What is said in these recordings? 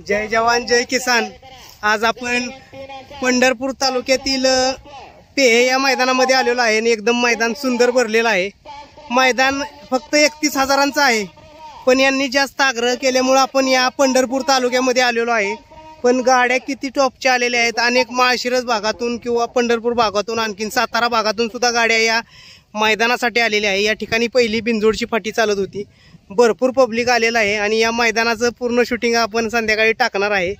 जय जवान जय किसान। आज आपण पंढरपूर तालुक्यातील पेहे या मैदानामध्ये आलेलो आहे आणि एकदम मैदान सुंदर भरलेलं आहे। मैदान फक्त 31,000चं आहे, पण यांनी जास्त आग्रह केल्यामुळे आपण या पंढरपूर तालुक्यामध्ये आलेलो आहे। पण गाड्या किती टॉपच्या आलेल्या आहेत। अनेक माळशिरस भागातून किंवा पंढरपूर भागातून आणखीन सातारा भागातून सुद्धा गाड्या या मैदानासाठी आलेल्या आहे। या ठिकाणी पहिली बिंजोडची फाटी चालत होती, भरपूर पब्लिक आलेला आहे आणि या मैदानाचं पूर्ण शूटिंग आपण संध्याकाळी टाकणार आहे।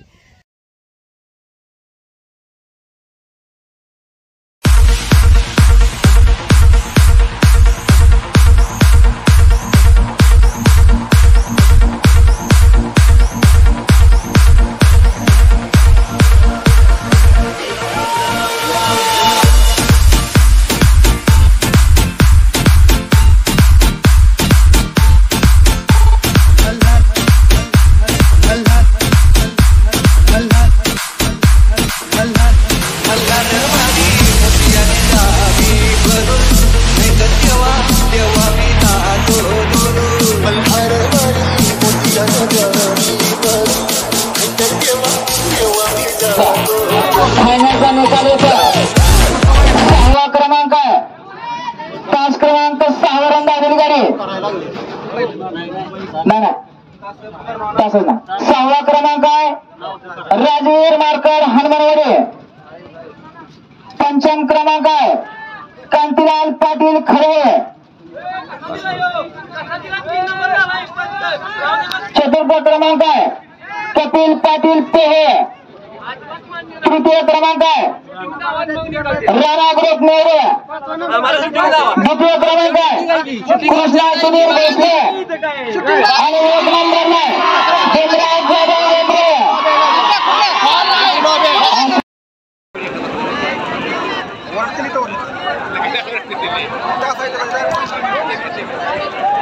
सहावा क्रमांक आहे, तास क्रमांक 6 वर अंदाजली गाडी नाही तासच ना। 6वा क्रमांक आहे राजवीर मारकर हनुमानवाडी। 5वा क्रमांक आहे कांतीलाल पाटील खडवे। 4था क्रमांक आहे कपिल पाटील पेहे। 3य क्रमांक आहे राणा ग्रुप नेरे। 2य क्रमांक आहे कृष्णा सुनील भोसले आणि 1 नंबरला देवराज जाधव रेंद्रे।